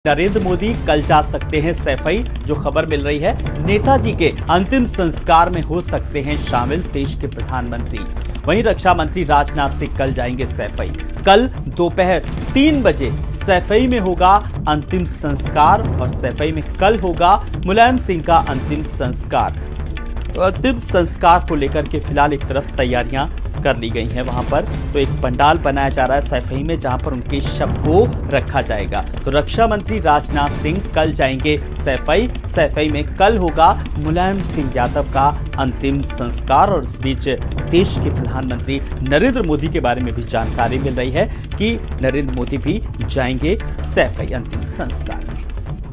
नरेंद्र मोदी कल जा सकते हैं सैफई। जो खबर मिल रही है, नेताजी के अंतिम संस्कार में हो सकते हैं शामिल देश के प्रधानमंत्री। वहीं रक्षा मंत्री राजनाथ सिंह कल जाएंगे सैफई। कल दोपहर 3 बजे सैफई में होगा अंतिम संस्कार और सैफई में कल होगा मुलायम सिंह का अंतिम संस्कार। तो अंतिम संस्कार को लेकर के फिलहाल एक तरफ तैयारियां कर ली गई हैं। वहां पर तो एक पंडाल बनाया जा रहा है सैफई में, जहां पर उनके शव को रखा जाएगा। तो रक्षा मंत्री राजनाथ सिंह कल जाएंगे सैफई। सैफई में कल होगा मुलायम सिंह यादव का अंतिम संस्कार। और इस बीच देश के प्रधानमंत्री नरेंद्र मोदी के बारे में भी जानकारी मिल रही है कि नरेंद्र मोदी भी जाएंगे सैफई अंतिम संस्कार में।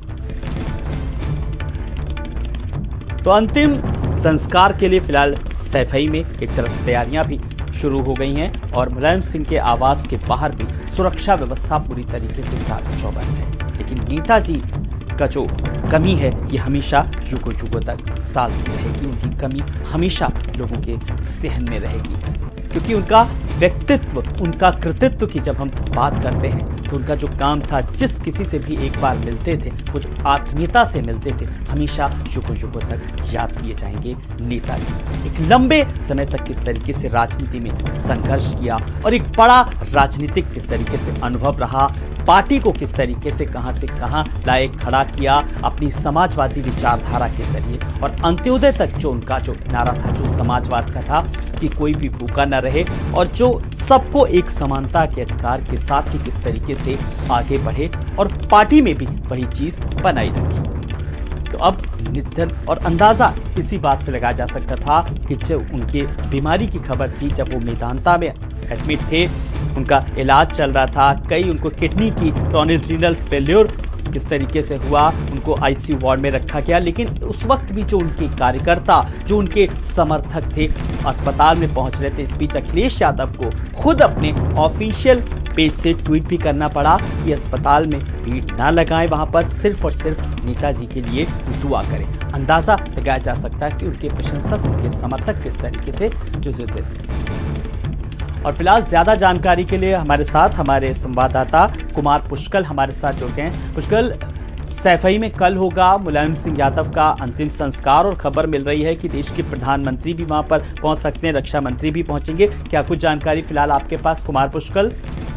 तो अंतिम संस्कार के लिए फिलहाल सैफई में एक तरफ तैयारियां भी शुरू हो गई हैं और मुलायम सिंह के आवास के बाहर भी सुरक्षा व्यवस्था पूरी तरीके से चाक चौबंद है। लेकिन नेताजी का जो कमी है ये हमेशा युगों युगों तक साथ रहेगी। उनकी कमी हमेशा लोगों के सहन में रहेगी, क्योंकि उनका व्यक्तित्व, उनका कृतित्व की जब हम बात करते हैं तो उनका जो काम था, जिस किसी से भी एक बार मिलते थे, वो जो आत्मीयता से मिलते थे, हमेशा युगों युगों तक याद किए जाएंगे नेताजी। एक लंबे समय तक किस तरीके से राजनीति में संघर्ष किया और एक बड़ा राजनीतिक किस तरीके से अनुभव रहा, पार्टी को किस तरीके से कहां लाए खड़ा किया अपनी समाजवादी विचारधारा के जरिए, और अंत्योदय तक जो उनका जो नारा था, जो समाजवाद का था कि कोई भी भूखा न रहे, और जो सबको एक समानता के अधिकार के साथ ही किस तरीके से आगे बढ़े, और पार्टी में भी वही चीज बनाई रखी। तो अब निधन और अंदाजा इसी बात से लगाया जा सकता था कि जब उनके बीमारी की खबर थी, जब वो मेदांता में एडमिट थे, उनका इलाज चल रहा था, कई उनको किडनी की रीनल फेल्योर किस तरीके से हुआ, उनको आईसीयू वार्ड में रखा गया। लेकिन उस वक्त भी जो उनके कार्यकर्ता, जो उनके समर्थक थे, अस्पताल में पहुंच रहे थे। इस बीच अखिलेश यादव को खुद अपने ऑफिशियल पेज से ट्वीट भी करना पड़ा कि अस्पताल में भीड़ ना लगाएं, वहां पर सिर्फ और सिर्फ नेताजी के लिए दुआ करें। अंदाजा लगाया जा सकता है कि उनके प्रशंसक, उनके समर्थक किस तरीके से जुटे थे। और फिलहाल ज्यादा जानकारी के लिए हमारे साथ हमारे संवाददाता कुमार पुष्कल हमारे साथ जुड़ गए हैं। पुष्कल, सैफई में कल होगा मुलायम सिंह यादव का अंतिम संस्कार और खबर मिल रही है कि देश के प्रधानमंत्री भी वहां पर पहुंच सकते हैं, रक्षा मंत्री भी पहुंचेंगे। क्या कुछ जानकारी फिलहाल आपके पास कुमार पुष्कल?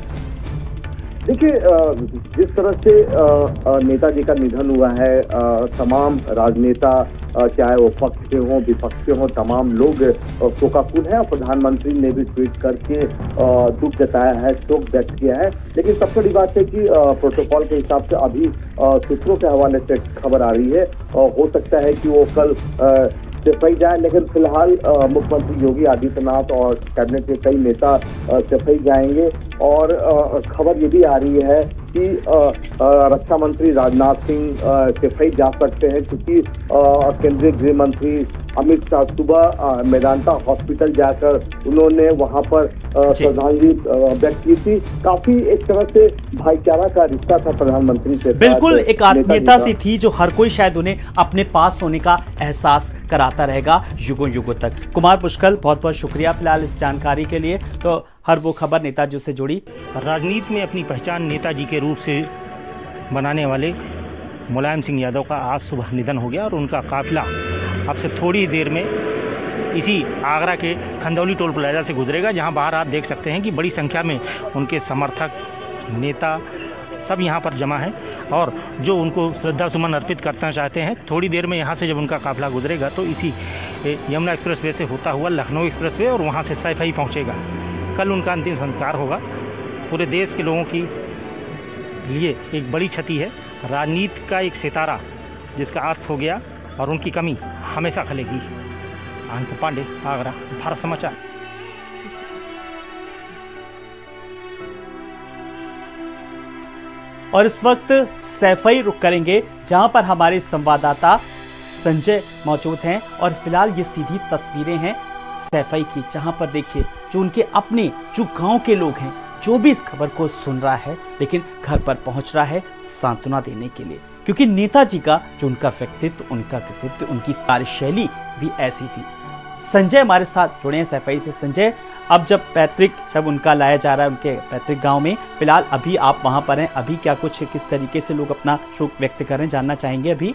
देखिए, जिस तरह से नेताजी का निधन हुआ है, तमाम राजनेता, चाहे वो पक्ष के हों विपक्ष के हों, तमाम लोग शोकाकुल हैं। प्रधानमंत्री ने भी ट्वीट करके दुख जताया है, शोक व्यक्त किया है। लेकिन सबसे बड़ी बात है कि प्रोटोकॉल के हिसाब से अभी सूत्रों के हवाले से खबर आ रही है, हो सकता है कि वो कल सैफई जाए। लेकिन फिलहाल मुख्यमंत्री योगी आदित्यनाथ और कैबिनेट के कई नेता सैफई जाएंगे। और खबर ये भी आ रही है कि रक्षा मंत्री राजनाथ सिंह सैफई जा सकते हैं, क्योंकि केंद्रीय गृह मंत्री अमित शाह सुबह मेदांता हॉस्पिटल जाकर उन्होंने वहां पर श्रद्धांजलि व्यक्त की थी। काफी एक तरह से भाईचारा का रिश्ता था प्रधानमंत्री से, बिल्कुल एक आत्मीयता सी थी जो हर कोई शायद उन्हें अपने पास होने का एहसास कराता रहेगा युगों युगों तक। कुमार पुष्कल, बहुत बहुत शुक्रिया फिलहाल इस जानकारी के लिए। तो हर वो खबर नेताजी से जुड़ी। राजनीति में अपनी पहचान नेताजी के रूप से बनाने वाले मुलायम सिंह यादव का आज सुबह निधन हो गया और उनका काफिला अब से थोड़ी देर में इसी आगरा के खंदौली टोल प्लाजा से गुजरेगा, जहां बाहर आप देख सकते हैं कि बड़ी संख्या में उनके समर्थक, नेता सब यहां पर जमा है और जो उनको श्रद्धा सुमन अर्पित करना चाहते हैं। थोड़ी देर में यहां से जब उनका काफिला गुजरेगा तो इसी यमुना एक्सप्रेसवे से होता हुआ लखनऊ एक्सप्रेसवे और वहां से सैफई पहुंचेगा। कल उनका अंतिम संस्कार होगा। पूरे देश के लोगों की लिए एक बड़ी क्षति है। राजनीति का एक सितारा जिसका अस्त हो गया और उनकी कमी हमेशा खलेगी। आनंद पांडे, आगरा, भारत समाचार। और इस वक्त सैफई रुक करेंगे, जहां पर हमारे संवाददाता संजय मौजूद हैं। और फिलहाल ये सीधी तस्वीरें हैं सैफई की, जहां पर देखिए जो उनके अपने जो गांव के लोग हैं, जो भी इस खबर को सुन रहा है, लेकिन घर पर पहुंच रहा है सांत्वना देने के लिए, क्योंकि नेताजी का जो उनका व्यक्तित्व, उनका कृतित्व, उनकी कार्यशैली भी ऐसी थी। संजय हमारे साथ जुड़े हैं सैफई से। संजय, अब जब उनका लाया जा रहा है उनके पैतृक गांव में, फिलहाल अभी आप वहां पर हैं, अभी क्या कुछ किस तरीके से लोग अपना शोक व्यक्त कर रहे हैं, जानना चाहेंगे अभी।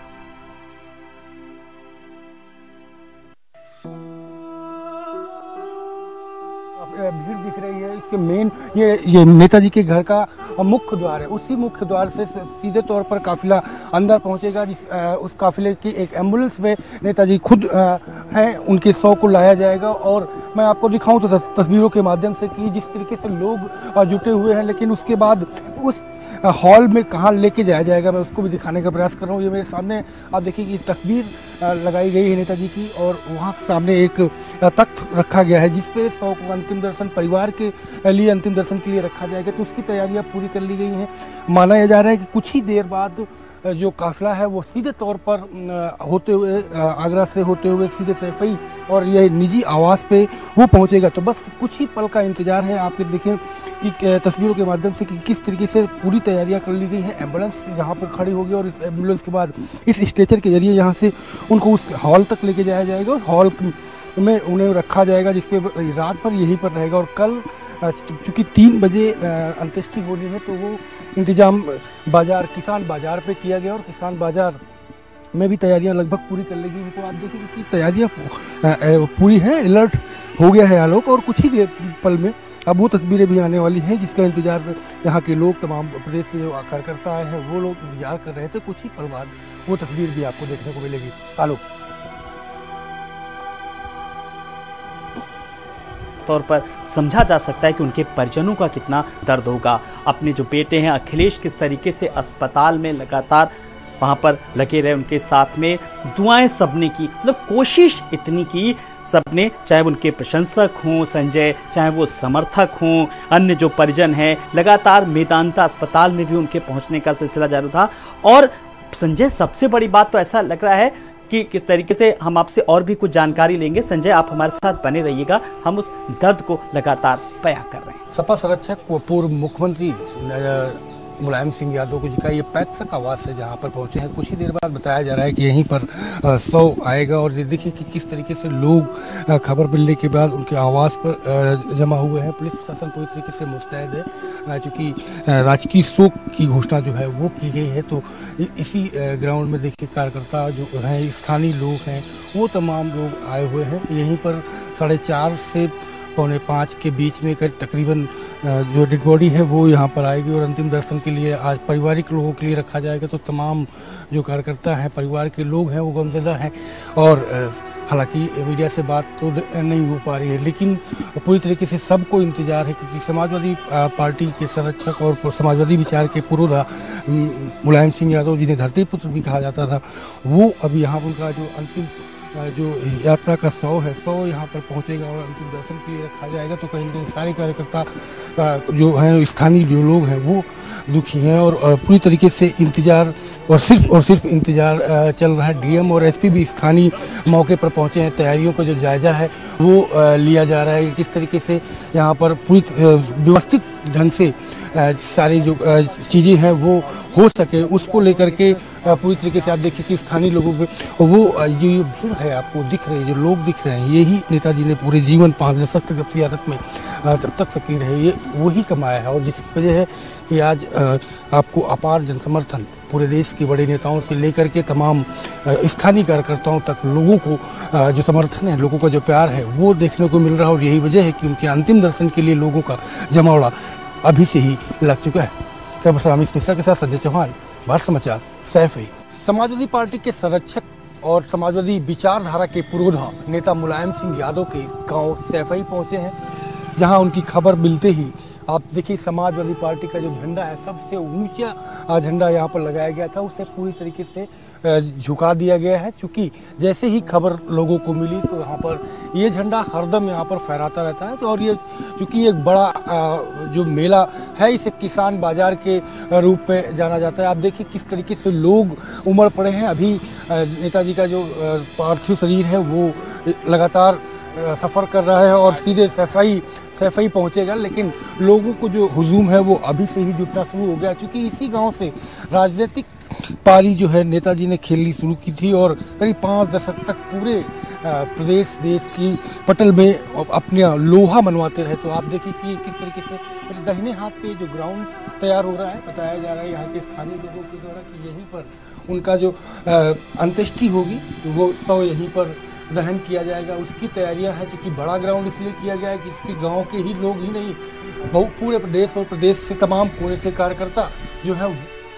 भीड़ दिख रही है, इसके मेन ये नेताजी के घर का मुख्य द्वार है। उसी मुख्य द्वार से सीधे तौर पर काफिला अंदर पहुंचेगा। उस काफिले की एक एम्बुलेंस में नेताजी खुद हैं, उनके शव को लाया जाएगा। और मैं आपको दिखाऊं तो तस्वीरों के माध्यम से कि जिस तरीके से लोग जुटे हुए हैं, लेकिन उसके बाद उस हॉल में कहाँ लेके जाया जाएगा मैं उसको भी दिखाने का प्रयास कर रहा हूँ। ये मेरे सामने आप देखिए कि तस्वीर लगाई गई है नेताजी की, और वहाँ सामने एक तख्त रखा गया है जिसपे शव को अंतिम दर्शन परिवार के लिए अंतिम दर्शन के लिए रखा जाएगा। तो उसकी तैयारियाँ पूरी कर ली गई हैं। माना यह जा रहा है कि कुछ ही देर बाद जो काफिला है वो सीधे तौर पर होते हुए आगरा से होते हुए सीधे सैफई और ये निजी आवास पे वो पहुंचेगा। तो बस कुछ ही पल का इंतजार है। आप देखें कि तस्वीरों के माध्यम से कि किस तरीके से पूरी तैयारियां कर ली गई हैं। एम्बुलेंस यहाँ पर खड़ी होगी और इस एम्बुलेंस के बाद इस स्ट्रेचर के जरिए यहाँ से उनको उस हॉल तक लेके जाया जाएगा और हॉल में उन्हें रखा जाएगा, जिसपे रात भर यहीं पर रहेगा। और कल चूँकि 3 बजे अंत्येष्टि होनी है तो वो इंतजाम बाजार किसान बाजार पे किया गया और किसान बाजार में भी तैयारियां लगभग पूरी कर ली गई। तो आप देखिए कि तैयारियां पूरी हैं, अलर्ट हो गया है आलोक। और कुछ ही देर पल में अब वो तस्वीरें भी आने वाली हैं जिसका इंतजार यहाँ के लोग, तमाम प्रदेश से जो कार्यकर्ता आए हैं वो लोग इंतजार कर रहे थे। कुछ ही पल बाद वो तस्वीर भी आपको देखने को मिलेगी। आलोक तौर पर समझा जा सकता है कि उनके परिजनों का कितना दर्द होगा। अपने जो बेटे हैं अखिलेश किस तरीके से अस्पताल में लगातार वहां पर लगे रहे, उनके साथ में दुआएं सबने की, मतलब कोशिश इतनी की सबने, चाहे उनके प्रशंसक हों संजय, चाहे वो समर्थक हों, अन्य जो परिजन हैं, लगातार मेदांता अस्पताल में भी उनके पहुंचने का सिलसिला जारी था। और संजय, सबसे बड़ी बात तो ऐसा लग रहा है कि किस तरीके से हम आपसे और भी कुछ जानकारी लेंगे। संजय, आप हमारे साथ बने रहिएगा, हम उस दर्द को लगातार बयां कर रहे हैं। सपा संरक्षक व पूर्व मुख्यमंत्री मुलायम सिंह यादव जी का ये पैतृक आवास है जहाँ पर पहुँचे हैं। कुछ ही देर बाद बताया जा रहा है कि यहीं पर शव आएगा। और ये देखिए कि किस तरीके से लोग खबर मिलने के बाद उनके आवास पर जमा हुए हैं। पुलिस प्रशासन पूरी तरीके से मुस्तैद है, चूँकि राजकीय शोक की घोषणा जो है वो की गई है। तो इसी ग्राउंड में देखिए कार्यकर्ता जो हैं, स्थानीय लोग हैं, वो तमाम लोग आए हुए हैं। यहीं पर 4:30 से 4:45 के बीच में तकरीबन जो डेड बॉडी है वो यहाँ पर आएगी और अंतिम दर्शन के लिए आज पारिवारिक लोगों के लिए रखा जाएगा। तो तमाम जो कार्यकर्ता हैं, परिवार के लोग हैं, वो गमज़दा हैं। और हालांकि मीडिया से बात तो नहीं हो पा रही है, लेकिन पूरी तरीके से सबको इंतजार है क्योंकि समाजवादी पार्टी के संरक्षक और समाजवादी विचार के पुरोधा मुलायम सिंह यादव जिन्हें धरती पुत्र भी कहा जाता था, वो अभी यहाँ उनका जो अंतिम जो यात्रा का शव है, शव यहाँ पर पहुँचेगा और अंतिम दर्शन के लिए रखा जाएगा। तो कहीं ना कहीं सारे कार्यकर्ता जो हैं, स्थानीय जो लोग हैं, वो दुखी हैं और पूरी तरीके से इंतजार और सिर्फ इंतजार चल रहा है। डीएम और एसपी भी स्थानीय मौके पर पहुँचे हैं। तैयारियों का जो जायजा है वो लिया जा रहा है कि किस तरीके से यहाँ पर पूरी व्यवस्थित ढंग से सारी जो चीज़ें हैं वो हो सके, उसको लेकर के पूरी तरीके से आप देखिए कि स्थानीय लोगों में वो जो भीड़ है आपको दिख रही है, जो लोग दिख रहे हैं, यही नेताजी ने पूरे जीवन 5 दशक तक जब सियासत में जब तक सक्रिय रहे, ये वही कमाया है। और जिसकी वजह है कि आज आपको अपार जनसमर्थन पूरे देश के बड़े नेताओं से लेकर के तमाम स्थानीय कार्यकर्ताओं तक लोगों को जो समर्थन है, लोगों का जो प्यार है, वो देखने को मिल रहा है। और यही वजह है कि उनके अंतिम दर्शन के लिए लोगों का जमावड़ा अभी से ही लग चुका है। कैमरा रामेश मिश्रा के साथ संजय चौहान, भारत समाचार, सैफई। समाजवादी पार्टी के संरक्षक और समाजवादी विचारधारा के पुरोधा नेता मुलायम सिंह यादव के गांव सैफई पहुंचे हैं, जहां उनकी खबर मिलते ही आप देखिए समाजवादी पार्टी का जो झंडा है, सबसे ऊंचा झंडा यहाँ पर लगाया गया था, उसे पूरी तरीके से झुका दिया गया है। चूँकि जैसे ही खबर लोगों को मिली तो यहाँ पर ये झंडा हरदम यहाँ पर फहराता रहता है। तो और ये चूँकि एक बड़ा जो मेला है, इसे किसान बाजार के रूप में जाना जाता है। आप देखिए किस तरीके से लोग उमड़ पड़े हैं। अभी नेताजी का जो पार्थिव शरीर है वो लगातार सफ़र कर रहा है और सीधे सैफई पहुंचेगा, लेकिन लोगों को जो हुजूम है वो अभी से ही जुटना शुरू हो गया, क्योंकि इसी गांव से राजनीतिक पारी जो है नेताजी ने खेलनी शुरू की थी और करीब 5 दशक तक पूरे प्रदेश देश की पटल में अपने लोहा मनवाते रहे। तो आप देखिए कि किस तरीके से दाहिने हाथ पे जो ग्राउंड तैयार हो रहा है, बताया जा रहा है यहाँ के स्थानीय लोगों के द्वारा कि यहीं पर उनका जो अंत्येष्टि होगी वो शव यहीं पर दहन किया जाएगा। उसकी तैयारियां हैं, क्योंकि बड़ा ग्राउंड इसलिए किया गया है कि इसके गांव के ही लोग ही नहीं, बहुत पूरे प्रदेश और प्रदेश से तमाम कोने से कार्यकर्ता जो है।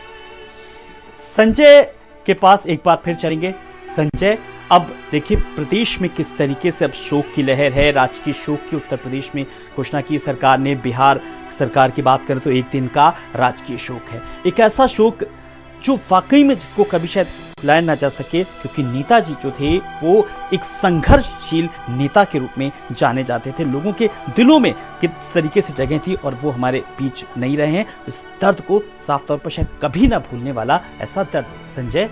संजय के पास एक बार फिर चलेंगे। संजय, अब देखिए प्रदेश में किस तरीके से अब शोक की लहर है, राजकीय शोक की उत्तर प्रदेश में घोषणा की सरकार ने। बिहार सरकार की बात करें तो एक दिन का राजकीय शोक है, एक ऐसा शोक जो वाकई में जिसको कभी शायद भुलाया ना जा सके, क्योंकि नेताजी जो थे वो एक संघर्षशील नेता के रूप में जाने जाते थे। लोगों के दिलों में किस तरीके से जगह थी और वो हमारे बीच नहीं रहे हैं। इस दर्द को साफ तौर पर शायद कभी ना भूलने वाला ऐसा दर्द। संजय,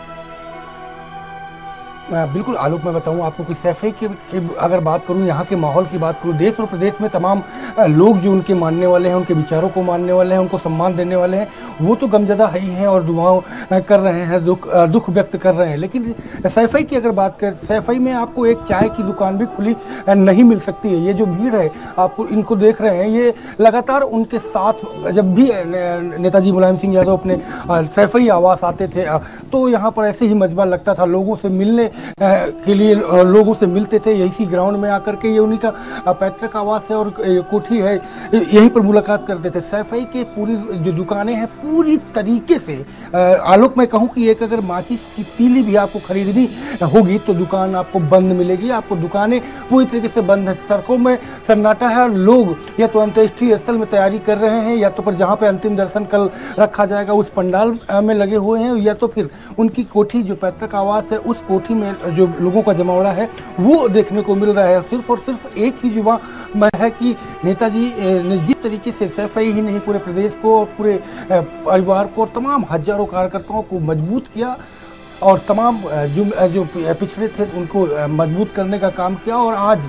बिल्कुल आलोक, मैं बताऊं आपको कि सैफई की अगर बात करूं, यहाँ के माहौल की बात करूं, देश और प्रदेश में तमाम लोग जो उनके मानने वाले हैं, उनके विचारों को मानने वाले हैं, उनको सम्मान देने वाले हैं, वो तो गमजदा है ही हैं और दुआओं कर रहे हैं, दुख व्यक्त कर रहे हैं। लेकिन सैफई की अगर बात करें, सैफई में आपको एक चाय की दुकान भी खुली नहीं मिल सकती है। ये जो भीड़ है, आपको इनको देख रहे हैं, ये लगातार उनके साथ जब भी नेताजी मुलायम सिंह यादव अपने सैफई आवास आते थे तो यहाँ पर ऐसे ही मजबा लगता था, लोगों से मिलने के लिए लोगों से मिलते थे। इसी ग्राउंड में आकर के, ये उन्हीं का पैतृक आवास है और कोठी है, यहीं पर मुलाकात करते थे। सैफई के पूरी जो दुकानें हैं पूरी तरीके से, आलोक मैं कहूँ कि एक अगर माचिस की तीली भी आपको खरीदनी होगी तो दुकान आपको बंद मिलेगी। आपको दुकानें पूरी तरीके से बंद है, सड़कों में सन्नाटा है। लोग या तो अंत्येष्टि स्थल में तैयारी कर रहे हैं, या तो पर जहाँ पे अंतिम दर्शन कल रखा जाएगा उस पंडाल में लगे हुए हैं, या तो फिर उनकी कोठी जो पैतृक आवास है उस कोठी में जो लोगों का जमावड़ा है वो देखने को मिल रहा है। सिर्फ और सिर्फ एक ही जुबान में है कि नेताजी ने जिस तरीके से सैफई ही नहीं पूरे प्रदेश को और पूरे परिवार को और तमाम हजारों कार्यकर्ताओं को मजबूत किया और तमाम जो पिछड़े थे उनको मजबूत करने का काम किया। और आज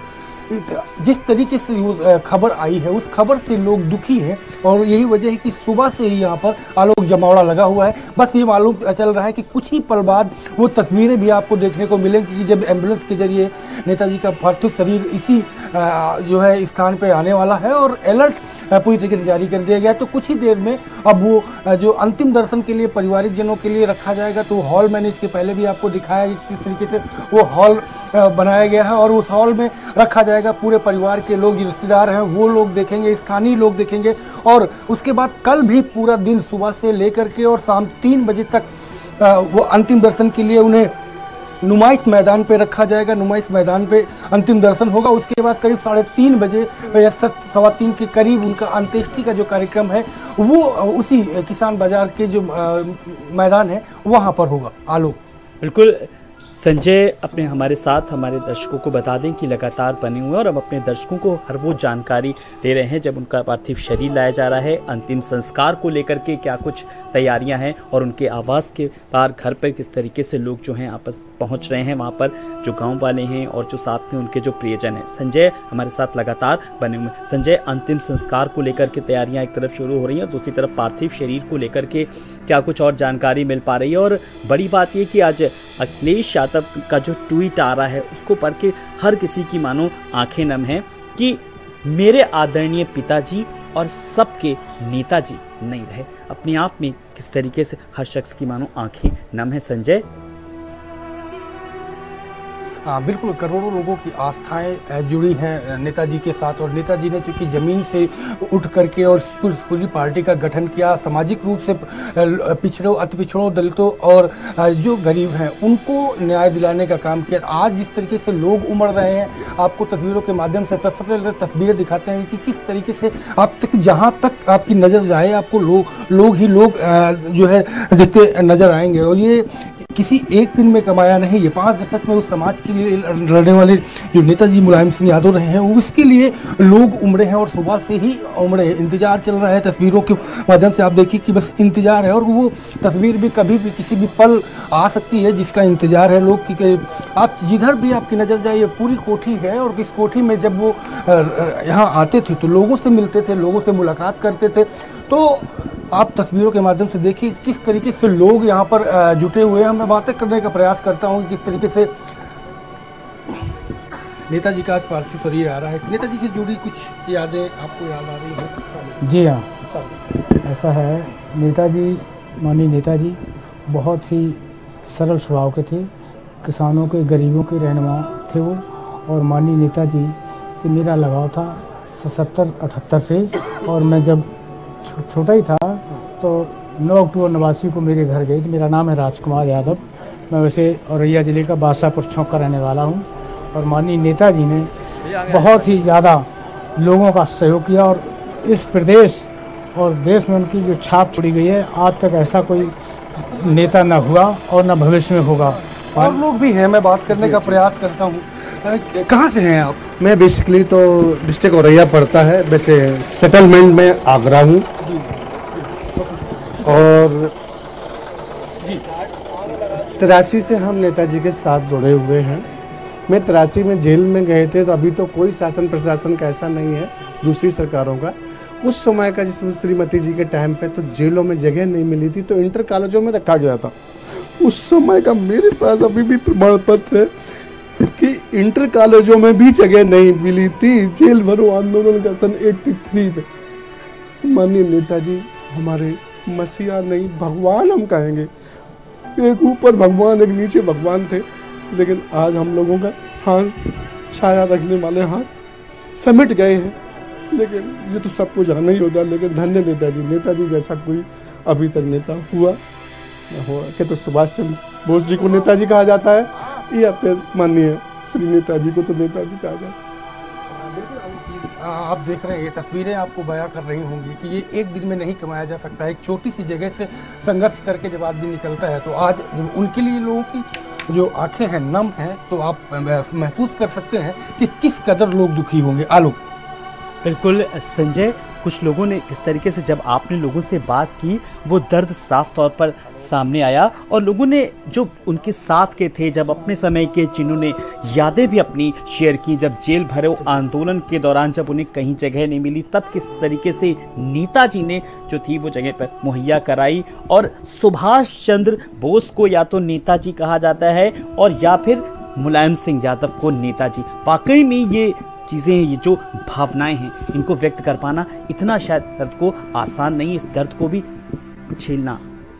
जिस तरीके से वो खबर आई है उस खबर से लोग दुखी हैं और यही वजह है कि सुबह से ही यहाँ पर आलोक जमावड़ा लगा हुआ है। बस ये मालूम चल रहा है कि कुछ ही पल बाद वो तस्वीरें भी आपको देखने को मिलेंगी कि जब एम्बुलेंस के जरिए नेताजी का पार्थिव शरीर इसी जो है स्थान पे आने वाला है और अलर्ट पूरी तरीके से जारी कर दिया गया है। तो कुछ ही देर में अब वो जो अंतिम दर्शन के लिए परिवारिक जनों के लिए रखा जाएगा, तो हॉल मैंने इसके पहले भी आपको दिखाया कि किस तरीके से वो हॉल बनाया गया है और उस हॉल में रखा जाएगा। पूरे परिवार के लोग जो रिश्तेदार हैं वो लोग देखेंगे, स्थानीय लोग देखेंगे और उसके बाद कल भी पूरा दिन सुबह से लेकर के और शाम 3 बजे तक वो अंतिम दर्शन के लिए उन्हें नुमाइश मैदान पे रखा जाएगा। नुमाइश मैदान पे अंतिम दर्शन होगा। उसके बाद करीब 3:30 बजे या 3:15 के करीब उनका अंत्येष्टि का जो कार्यक्रम है वो उसी किसान बाजार के जो मैदान है वहाँ पर होगा। आलोक, बिल्कुल संजय, अपने हमारे साथ हमारे दर्शकों को बता दें कि लगातार बने हुए और अब अपने दर्शकों को हर वो जानकारी दे रहे हैं जब उनका पार्थिव शरीर लाया जा रहा है, अंतिम संस्कार को लेकर के क्या कुछ तैयारियां हैं और उनके आवास के पार घर पर किस तरीके से लोग जो हैं आपस पहुंच रहे हैं, वहां पर जो गांव वाले हैं और जो साथ में उनके जो प्रियजन हैं। संजय हमारे साथ लगातार बने हुए। संजय, अंतिम संस्कार को लेकर के तैयारियाँ एक तरफ शुरू हो रही हैं, दूसरी तरफ पार्थिव शरीर को लेकर के क्या कुछ और जानकारी मिल पा रही है। और बड़ी बात यह कि आज अखिलेश यादव का जो ट्वीट आ रहा है उसको पढ़ के हर किसी की मानो आंखें नम हैं कि मेरे आदरणीय पिताजी और सबके नेताजी नहीं रहे। अपने आप में किस तरीके से हर शख्स की मानो आंखें नम है। संजय, हाँ बिल्कुल, करोड़ों लोगों की आस्थाएं जुड़ी हैं नेताजी के साथ और नेताजी ने चूँकि ज़मीन से उठ करके और पूरी पार्टी का गठन किया, सामाजिक रूप से पिछड़ों, अति पिछड़ों, दलितों और जो गरीब हैं उनको न्याय दिलाने का काम किया। आज जिस तरीके से लोग उमड़ रहे हैं, आपको तस्वीरों के माध्यम से सबसे पहले तस्वीरें दिखाते हैं कि किस तरीके से आप तक जहाँ तक आपकी नज़र जाए आपको लोग जो है देखते नज़र आएंगे। और ये किसी एक दिन में कमाया नहीं, ये 5 दशक में उस समाज के लिए लड़ने वाले जो नेताजी मुलायम सिंह यादव रहे हैं उसके लिए लोग उमड़े हैं और सुबह से ही उमड़े हैं। इंतजार चल रहा है, तस्वीरों के माध्यम से आप देखिए कि बस इंतजार है और वो तस्वीर भी कभी भी किसी भी पल आ सकती है जिसका इंतजार है लोग की। आप जिधर भी आपकी नज़र जाए ये पूरी कोठी है और इस कोठी में जब वो यहाँ आते थे तो लोगों से मिलते थे, लोगों से मुलाकात करते थे। तो आप तस्वीरों के माध्यम से देखिए किस तरीके से लोग यहाँ पर जुटे हुए हैं। मैं बातें करने का प्रयास करता हूँ कि किस तरीके से नेताजी का आज पार्थिव शरीर आ रहा है, नेताजी से जुड़ी कुछ यादें आपको याद आ रही हैं? जी हाँ, ऐसा है। नेताजी, माननीय नेताजी बहुत ही सरल स्वभाव के थे, किसानों के, गरीबों के रहनुमा थे वो। और माननीय नेताजी से मेरा लगाव था 77-78 से, और मैं जब छोटा ही था तो 9 अक्टूबर 89 को मेरे घर गई थी। मेरा नाम है राजकुमार यादव, मैं वैसे औरैया ज़िले का बादशाहपुर चौक का रहने वाला हूँ। और माननीय नेताजी ने बहुत ही ज़्यादा लोगों का सहयोग किया, और इस प्रदेश और देश में उनकी जो छाप छोड़ी गई है, आज तक ऐसा कोई नेता न हुआ और न भविष्य में होगा। और लोग भी हैं, मैं बात करने का प्रयास करता हूँ। कहाँ से हैं आप? मैं बेसिकली तो डिस्ट्रिक्ट औरैया पड़ता है, वैसे सेटलमेंट में आगरा हूँ। और 83 से हम नेताजी के साथ जुड़े हुए हैं। मैं 83 में जेल में गए थे, तो अभी तो कोई शासन प्रशासन का ऐसा नहीं है दूसरी सरकारों का। उस समय का जिसमें श्रीमती जी के टाइम पे तो जेलों में जगह नहीं मिली थी, तो इंटर कॉलेजों में रखा गया था। उस समय का मेरे पास अभी भी प्रमाण पत्र है कि इंटर कॉलेजों में भी जगह नहीं मिली थी जेल भरो आंदोलन का सन 83 में। माननीय नेताजी हमारे मसीहा नहीं, भगवान हम कहेंगे। एक ऊपर भगवान, एक नीचे भगवान थे, लेकिन आज हम लोगों का हाथ, छाया रखने वाले हाथ समिट गए हैं। लेकिन ये तो सबको जाना ही होता, लेकिन धन्य नेताजी, नेताजी जैसा कोई अभी तक नेता हुआ कि तो सुभाष चंद्र बोस जी को नेताजी कहा जाता है, या फिर माननीय श्री नेताजी को तो नेताजी कहा जाता है। आप देख रहे हैं, ये तस्वीरें आपको बयां कर रही होंगी कि ये एक दिन में नहीं कमाया जा सकता है। एक छोटी सी जगह से संघर्ष करके जब आदमी निकलता है, तो आज जब उनके लिए लोगों की जो आंखें हैं नम हैं, तो आप महसूस कर सकते हैं कि किस कदर लोग दुखी होंगे। आलोक। बिल्कुल संजय, कुछ लोगों ने किस तरीके से जब आपने लोगों से बात की, वो दर्द साफ तौर पर सामने आया, और लोगों ने जो उनके साथ के थे, जब अपने समय के, जिन्होंने यादें भी अपनी शेयर की, जब जेल भरो आंदोलन के दौरान जब उन्हें कहीं जगह नहीं मिली, तब किस तरीके से नेताजी ने जो थी वो जगह पर मुहैया कराई। और सुभाष चंद्र बोस को या तो नेताजी कहा जाता है और या फिर मुलायम सिंह यादव को नेताजी। वाकई में ये चीज़ें, ये जो भावनाएं हैं, इनको व्यक्त कर पाना इतना शायद दर्द को आसान नहीं, इस दर्द को भी झेलना।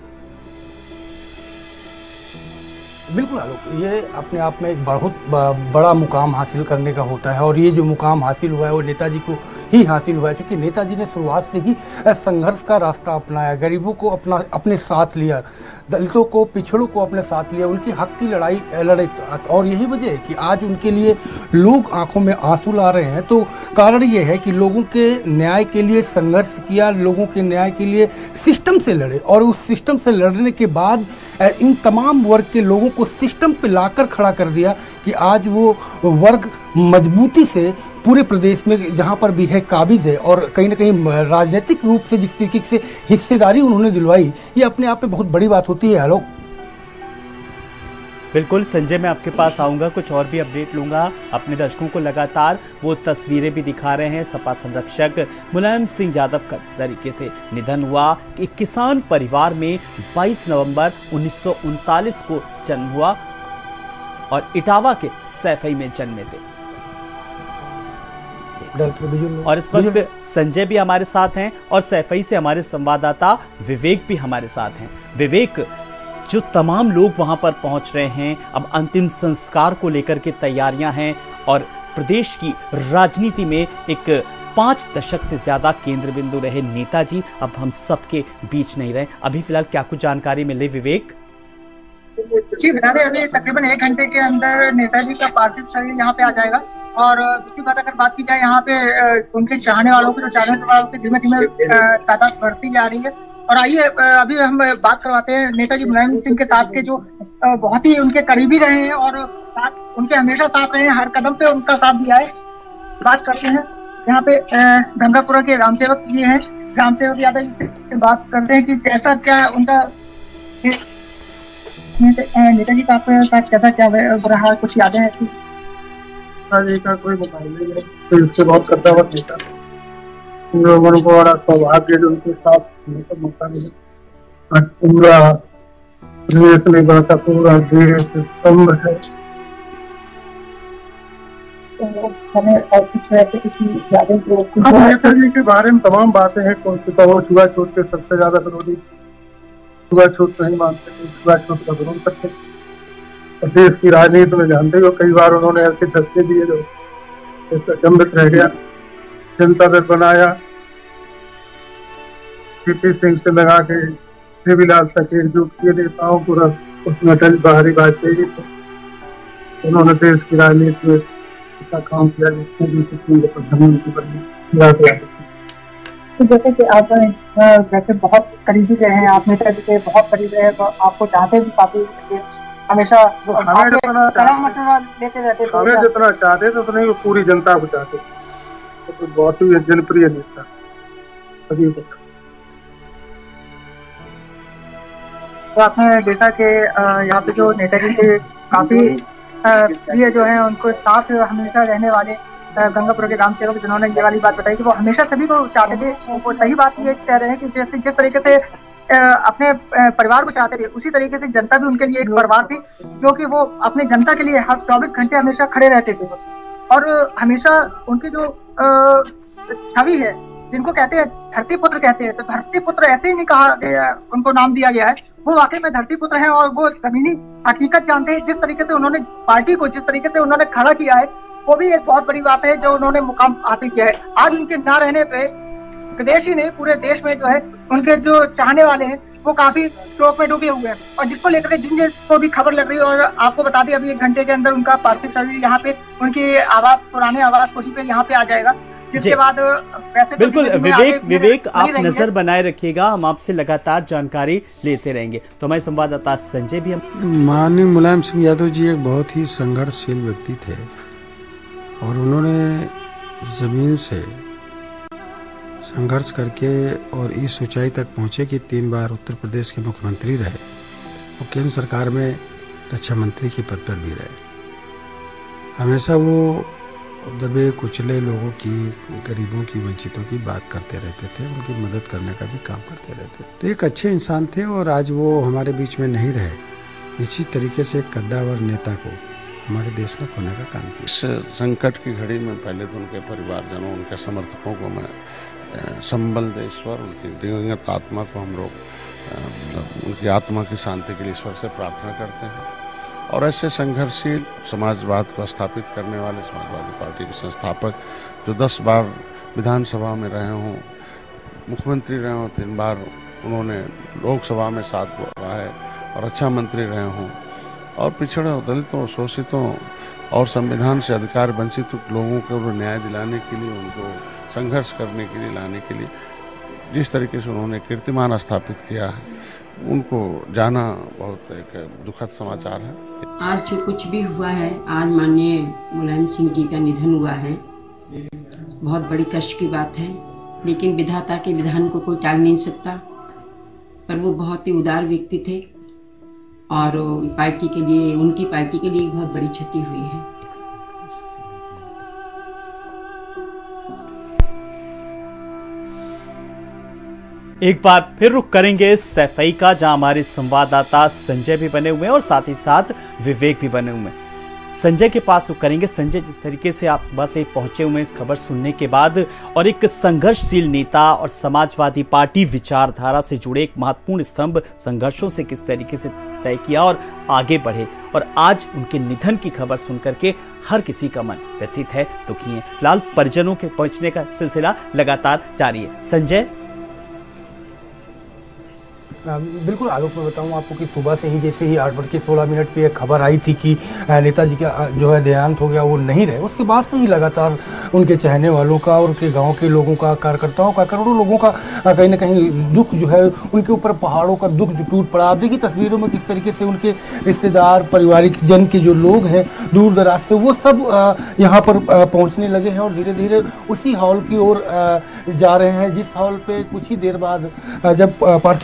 बिल्कुल आलोक, ये अपने आप में एक बहुत बड़ा मुकाम हासिल करने का होता है, और ये जो मुकाम हासिल हुआ है वो नेताजी को ही हासिल हुआ है, क्योंकि नेताजी ने शुरुआत से ही संघर्ष का रास्ता अपनाया, गरीबों को अपने साथ लिया, दलितों को, पिछड़ों को अपने साथ लिया, उनकी हक की लड़ाई लड़े। और यही वजह है कि आज उनके लिए लोग आंखों में आंसू ला रहे हैं। तो कारण ये है कि लोगों के न्याय के लिए संघर्ष किया, लोगों के न्याय के लिए सिस्टम से लड़े, और उस सिस्टम से लड़ने के बाद इन तमाम वर्ग के लोगों को सिस्टम पे लाकर खड़ा कर दिया कि आज वो वर्ग मजबूती से पूरे प्रदेश में जहाँ पर भी है काबिज है, और कहीं ना कहीं राजनीतिक रूप से जिस तरीके से हिस्सेदारी उन्होंने दिलवाई, ये अपने आप में बहुत बड़ी बात होती है। आलोक। बिल्कुल संजय, मैं आपके पास आऊंगा, कुछ और भी अपडेट लूंगा। अपने दर्शकों को लगातार वो तस्वीरें भी दिखा रहे हैं। सपा संरक्षक मुलायम सिंह यादव का इस तरीके से निधन हुआ कि किसान परिवार में 22 नवंबर 1939 को जन्म हुआ और इटावा के सैफई में जन्मे थे। और इस वक्त संजय भी हमारे साथ हैं और सैफई से हमारे संवाददाता विवेक भी हमारे साथ हैं। विवेक, जो तमाम लोग वहां पर पहुंच रहे हैं, अब अंतिम संस्कार को लेकर के तैयारियां हैं, और प्रदेश की राजनीति में एक 5 दशक से ज्यादा केंद्र बिंदु रहे नेताजी अब हम सबके बीच नहीं रहे। अभी फिलहाल क्या कुछ जानकारी मिले विवेक? जी बता दें, अभी तकरीबन 1 घंटे के अंदर नेताजी का पार्थिव शरीर यहाँ पे आ जाएगा। और दूसरी बात अगर बात की जाए, यहाँ पे उनके चाहने वालों की धीमे धीमे तादाद बढ़ती जा रही है। और आइए अभी हम बात करवाते हैं नेताजी मुलायम सिंह के साथ के जो बहुत ही उनके करीबी रहे हैं और साथ उनके हमेशा साथ रहे हैं, हर कदम पे उनका साथ दिया है। बात करते हैं यहाँ पे गंगापुरा के रामसेवक जी हैं, रामसेवक यादव जी से बात करते हैं कि कैसा क्या उनका नेताजी का साथ कैसा क्या रहा, कुछ यादें हैं कि नेताजी का कोई मुकाबला नहीं, तो इससे बहुत कद्दावर नेता, उन लोगों को बड़ा सौभाग्य जो उनके साथ का मौका मिला। पूरा देश में बड़ा पूरा देश स्तंभ है, हमें और कुछ ऐसे कुछ यादें जो नेताजी के बारे में तमाम बातें हैं। कौन सी तो छुआछूत के सबसे ज्यादा विरोधी, छुआछूत नहीं मानते थे, छुआछूत का विरोध करते थे। और देश की राजनीति में जानते हो कई बार उन्होंने ऐसे धक्के दिए जो अचंभित रह गया। जनता दल बनाया, सीपी सिंह से लगा के देवीलाल तक एकजुट किए नेताओं को, उसमें अटल बिहारी वाजपेयी थे। उन्होंने देश की राजनीति में अच्छा काम किया जिसमें प्रधानमंत्री बने। तो जैसे कि आप वैसे बहुत करीबी रहे हैं, आप नेताजी के बहुत करीब रहे, तो आपको चाहते भी काफी हमेशा सलाह मशवरा देते रहते थे। हमें जितना चाहते थे उतना ही वो पूरी जनता को चाहते थे। तो बहुत ही जनप्रिय नेता अभी तक। तो आपने देखा कि यहाँ पे जो नेताजी के काफी प्रिय जो है उनको साथ हमेशा रहने वाले गंगापुर के ग्राम सेवक जिन्होंने ये वाली बात बताई कि वो हमेशा सभी को चाहते थे। वो सही बात ये कह रहे हैं कि जिस तरीके से अपने परिवार को चाहते थे, उसी तरीके से जनता भी उनके लिए एक परिवार थी, जो कि वो अपने जनता के लिए हर 24 घंटे हमेशा खड़े रहते थे। और हमेशा उनकी जो छवि है, जिनको कहते हैं धरती पुत्र कहते हैं, तो धरती पुत्र ऐसे ही नहीं कहा गया, उनको नाम दिया गया है, वो वाकई में धरती पुत्र हैं और वो जमीनी हकीकत जानते हैं। जिस तरीके से उन्होंने पार्टी को, जिस तरीके से उन्होंने खड़ा किया है, वो भी एक बहुत बड़ी बात है जो उन्होंने मुकाम हासिल किया है। आज उनके ना रहने पे प्रदेश ही नहीं पूरे देश में जो है उनके जो चाहने वाले हैं वो काफी शोक में डूबे हुए हैं। और जिसको लेकर जिन को भी खबर लग रही है, और आपको बता दें अभी 1 घंटे के अंदर उनका पार्थिव शरीर यहाँ पे उनकी आवास, पुराने आवास कोठी पे यहाँ पे आ जाएगा, जिसके बाद वैसे बिल्कुल विवेक आप नजर बनाए रखिएगा, हम आपसे लगातार जानकारी लेते रहेंगे। तो हमारे संवाददाता संजय भी माननीय मुलायम सिंह यादव जी एक बहुत ही संघर्षशील व्यक्ति थे और उन्होंने जमीन से संघर्ष करके और इस ऊंचाई तक पहुंचे कि 3 बार उत्तर प्रदेश के मुख्यमंत्री रहे और केंद्र सरकार में रक्षा मंत्री के पद पर भी रहे। हमेशा वो दबे कुचले लोगों की, गरीबों की, वंचितों की बात करते रहते थे, उनकी मदद करने का भी काम करते रहते थे। तो एक अच्छे इंसान थे और आज वो हमारे बीच में नहीं रहे। निश्चित तरीके से एक कद्दावर नेता को हमारे देश ने खोने का काम किया। इस संकट की घड़ी में पहले तो उनके परिवारजनों, उनके समर्थकों को मैं संबल दे ईश्वर, उनकी दिवंगत आत्मा को हम लोग उनकी आत्मा की शांति के लिए ईश्वर से प्रार्थना करते हैं। और ऐसे संघर्षशील समाजवाद को स्थापित करने वाले समाजवादी पार्टी के संस्थापक जो 10 बार विधानसभा में रहे हों, मुख्यमंत्री रहे हों, 3 बार उन्होंने लोकसभा में साथ रहा है और रक्षा मंत्री रहे हों, और पिछड़े दलितों, शोषितों और संविधान से अधिकार वंचित लोगों को न्याय दिलाने के लिए, उनको संघर्ष करने के लिए, लाने के लिए जिस तरीके से उन्होंने कीर्तिमान स्थापित किया है, उनको जाना बहुत एक दुखद समाचार है। आज जो कुछ भी हुआ है, आज माननीय मुलायम सिंह जी का निधन हुआ है, बहुत बड़ी कष्ट की बात है, लेकिन विधाता के विधान को कोई टाल नहीं सकता। पर वो बहुत ही उदार व्यक्ति थे और पार्टी के लिए, उनकी पार्टी के लिए बहुत बड़ी क्षति हुई है। एक बार फिर रुख करेंगे सैफई का, जहां हमारे संवाददाता संजय भी बने हुए हैं और साथ ही साथ विवेक भी बने हुए हैं। संजय के पास रुख करेंगे। संजय, जिस तरीके से आप बस पहुंचे हुए हैं इस खबर सुनने के बाद, और एक संघर्षशील नेता और समाजवादी पार्टी विचारधारा से जुड़े एक महत्वपूर्ण स्तंभ संघर्षों से किस तरीके से तय किया और आगे बढ़े, और आज उनके निधन की खबर सुनकर के हर किसी का मन व्यथित है, दुखी है। फिलहाल परिजनों के पहुंचने का सिलसिला लगातार जारी है। संजय, बिल्कुल आलोक में बताऊं आपको कि सुबह से ही जैसे ही 8:16 पे एक खबर आई थी कि नेताजी का जो है देहांत हो गया, वो नहीं रहे, उसके बाद से ही लगातार उनके चाहने वालों का और उनके गांव के लोगों का, कार्यकर्ताओं का, करोड़ों लोगों का कहीं ना कहीं दुख जो है उनके ऊपर पहाड़ों का दुख जो टूट पड़ा। आप देखिए तस्वीरों में किस तरीके से उनके रिश्तेदार, पारिवारिक जन के जो लोग हैं दूर दराज से, वो सब यहाँ पर पहुँचने लगे हैं और धीरे धीरे उसी हॉल की ओर जा रहे हैं, जिस हॉल पे कुछ ही देर बाद जब पार्थिव शरीर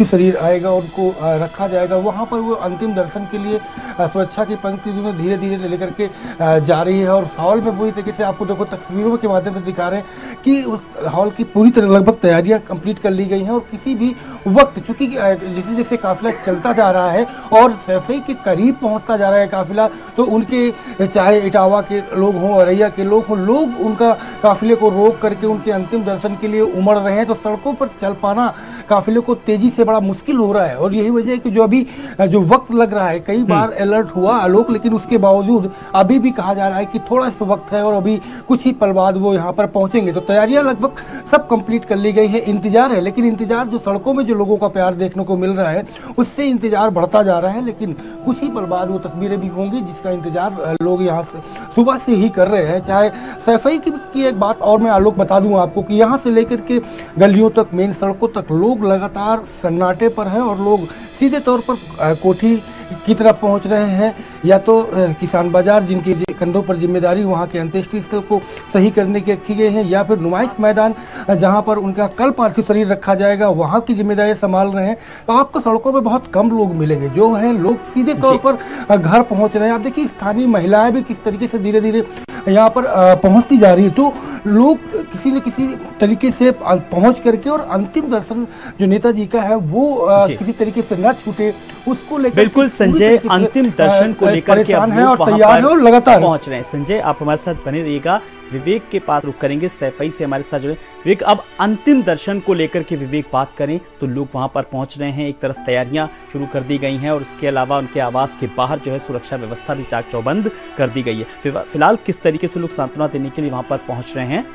आएगा और उनको रखा जाएगा। वहाँ पर वो अंतिम दर्शन के लिए सुरक्षा की पंक्ति जो धीरे धीरे लेकर के जा रही है। और हॉल में पूरी तरीके से आपको देखो तस्वीरों के माध्यम से दिखा रहे हैं कि उस हॉल की पूरी तरह लगभग तैयारियां कंप्लीट कर ली गई हैं। और किसी भी वक्त चूंकि जैसे जैसे काफिला चलता जा रहा है और सैफई के करीब पहुंचता जा रहा है काफिला, तो उनके चाहे इटावा के लोग हों, औरैया के लोग हों, लोग उनका काफिले को रोक करके उनके अंतिम दर्शन के लिए उमड़ रहे हैं। तो सड़कों पर चल पाना काफिले को तेजी से बड़ा मुश्किल हो रहा है। और यही वजह है कि जो अभी जो वक्त लग रहा है, कई बार अलर्ट हुआ आलोक, लेकिन उसके बावजूद अभी भी कहा जा रहा है कि थोड़ा सा वक्त है और अभी कुछ ही पल बाद वो यहाँ पर पहुंचेंगे। तो तैयारियां लगभग सब कंप्लीट कर ली गई है। इंतजार है, लेकिन इंतजार जो सड़कों में जो लोगों का प्यार देखने को मिल रहा है उससे इंतजार बढ़ता जा रहा है। लेकिन कुछ ही पल बाद वो तस्वीरें भी होंगी जिसका इंतजार लोग यहाँ से सुबह से ही कर रहे हैं। चाहे सैफई की एक बात और मैं आलोक बता दूं आपको कि यहाँ से लेकर के गलियों तक, मेन सड़कों तक लोग लगातार सन्नाटे पर हैं। और लोग सीधे तौर पर कोठी की तरफ पहुंच रहे हैं, या तो किसान बाजार जिनके कंधों पर जिम्मेदारी वहां के अंत्येष्टि स्थल को सही करने की रखी गई है, या फिर नुमाइश मैदान जहां पर उनका कल पार्थिव शरीर रखा जाएगा वहां की जिम्मेदारी संभाल रहे हैं। तो आपको सड़कों पे बहुत कम लोग मिलेंगे, जो हैं लोग सीधे तौर पर घर पहुंच रहे हैं। आप देखिए स्थानीय महिलाएं भी किस तरीके से धीरे धीरे यहाँ पर पहुंचती जा रही है। तो लोग किसी न किसी तरीके से पहुंच करके और अंतिम दर्शन जो नेताजी का है वो किसी तरीके से न छूटे उसको लेकर बिल्कुल संजय अंतिम दर्शन को लेकर के अब और तैयार है और लगातार पहुंच रहे हैं। संजय आप हमारे साथ बने रहिएगा, विवेक के पास रुक करेंगे, सैफई से हमारे साथ जुड़े। विवेक, अब अंतिम दर्शन को लेकर के विवेक बात करें तो लोग वहां पर पहुंच रहे हैं, एक तरफ तैयारियां शुरू कर दी गई हैं और उसके अलावा उनके आवास के बाहर जो है सुरक्षा व्यवस्था भी चाक चौबंद कर दी गई है। फिलहाल किस तरीके से लोग सांत्वना देने के लिए वहां पर पहुंच रहे हैं?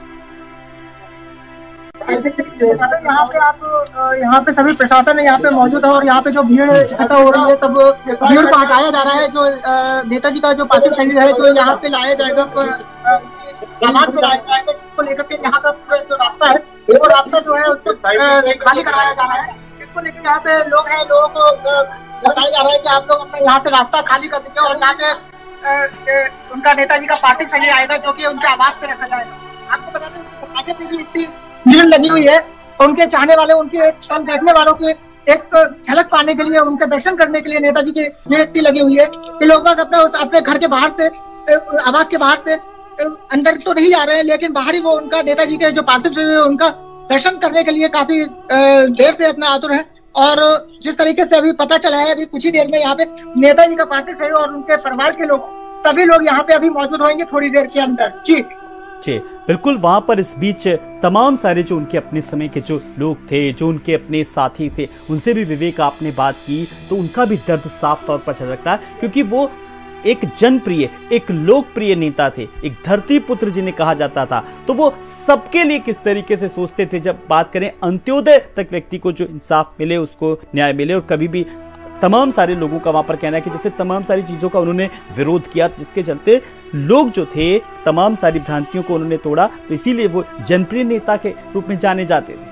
यहाँ पे सभी प्रशासन यहाँ पे मौजूद है और यहाँ पे जो भीड़ इकट्ठा हो रही है सब भीड़ को हटाया जा रहा है। जो नेताजी का जो पार्थिव शरीर है जो यहाँ पे लाया जाएगा को लेकर के यहाँ का जो रास्ता है वो रास्ता जो है उसको खाली करवाया जा रहा है। इसको लेकर यहाँ पे लोग हैं, लोगों को बताया जा रहा है कि आप लोग अपना यहाँ से रास्ता खाली कर दीजिए और यहाँ पे उनका नेताजी का पार्थिव शरीर आएगा जो कि उनके आवास पे रखा जाएगा। आपको बता दें इतनी भीड़ लगी हुई है, उनके चाहने वाले, उनके देखने वालों की एक झलक पाने के लिए, उनके दर्शन करने के लिए नेताजी की भीड़ इतनी लगी हुई है कि लोग अपने घर के बाहर से, आवास के बाहर से अंदर तो नहीं जा रहे हैं, लेकिन बाहर ही वो उनका नेताजी के जो पार्थिव शरीर है उनका दर्शन करने के लिए काफी देर से अपना आतुर है। और जिस तरीके से अभी पता चला है, अभी कुछ ही देर में यहाँ पे नेताजी का पार्थिव शरीर और उनके परिवार के लोग, सभी लोग यहाँ पे अभी मौजूद होंगे थोड़ी देर के अंदर। जी बिल्कुल, वहां पर इस बीच तमाम सारे जो उनके अपने समय के जो लोग थे, जो उनके अपने साथी थे, उनसे भी विवेक आपने बात की तो उनका भी दर्द साफ तौर पर झलकता है, क्योंकि वो एक जनप्रिय, एक लोकप्रिय नेता थे, एक धरती पुत्र जिन्हें कहा जाता था। तो वो सबके लिए किस तरीके से सोचते थे, जब बात करें अंत्योदय तक व्यक्ति को जो इंसाफ मिले, उसको न्याय मिले। और कभी भी तमाम सारे लोगों का वहां पर कहना है कि जैसे तमाम सारी चीजों का उन्होंने विरोध किया, जिसके चलते लोग जो थे तमाम सारी भ्रांतियों को उन्होंने तोड़ा, तो इसीलिए वो जनप्रिय नेता के रूप में जाने जाते थे।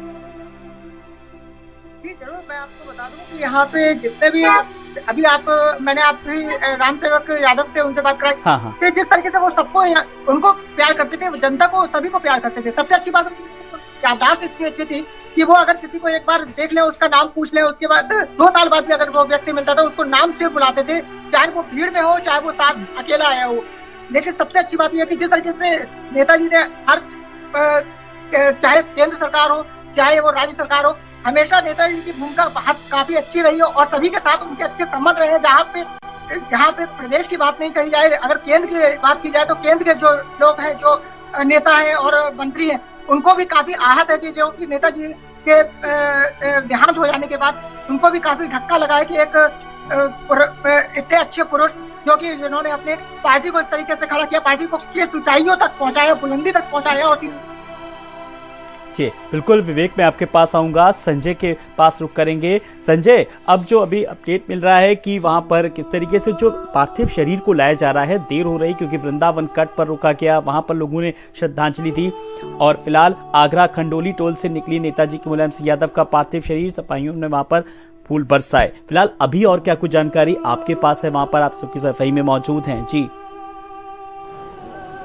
जरूर, मैं आपको बता दूं कि यहाँ पे जितने भी अभी मैंने आपसे राम सेवक यादव से उनसे बात कराई, हाँ। तो जिस तरीके से वो सबको उनको प्यार करते थे, जनता को सभी को प्यार करते थे। सबसे अच्छी बात यादाश्त इतनी अच्छी थी कि वो अगर किसी को एक बार देख ले, उसका नाम पूछ ले, उसके बाद 2 साल बाद भी अगर वो व्यक्ति मिलता था उसको नाम से बुलाते थे, चाहे वो भीड़ में हो, चाहे वो साथ अकेला आया हो। लेकिन सबसे अच्छी बात यह कि जिस तरीके से नेताजी ने चाहे केंद्र सरकार हो चाहे वो राज्य सरकार हो, हमेशा नेताजी की भूमिका काफी अच्छी रही हो और सभी के साथ उनके अच्छे संबंध रहे। जहाँ पे प्रदेश की बात नहीं कही जाए, अगर केंद्र की बात की जाए तो केंद्र के जो लोग हैं, जो नेता हैं और मंत्री हैं, उनको भी काफी आहत है कि जो कि नेताजी के देहांत हो जाने के बाद उनको भी काफी धक्का लगा है कि एक इतने अच्छे पुरुष जो कि जिन्होंने अपने पार्टी को इस तरीके से खड़ा किया, पार्टी को किस ऊंचाइयों तक पहुंचाया, बुलंदी तक पहुंचाया। और जी बिल्कुल विवेक, मैं आपके पास आऊंगा, संजय के पास रुक करेंगे। संजय, अब जो अभी अपडेट मिल रहा है कि वहां पर किस तरीके से जो पार्थिव शरीर को लाया जा रहा है, देर हो रही क्योंकि वृंदावन कट पर रुका गया, वहां पर लोगों ने श्रद्धांजलि दी। और फिलहाल आगरा खंडोली टोल से निकली नेताजी के मुलायम सिंह यादव का पार्थिव शरीर, सिपाहियों ने वहां पर फूल बरसाए। फिलहाल अभी और क्या कुछ जानकारी आपके पास है, वहां पर आप सबकी सफाई में मौजूद हैं? जी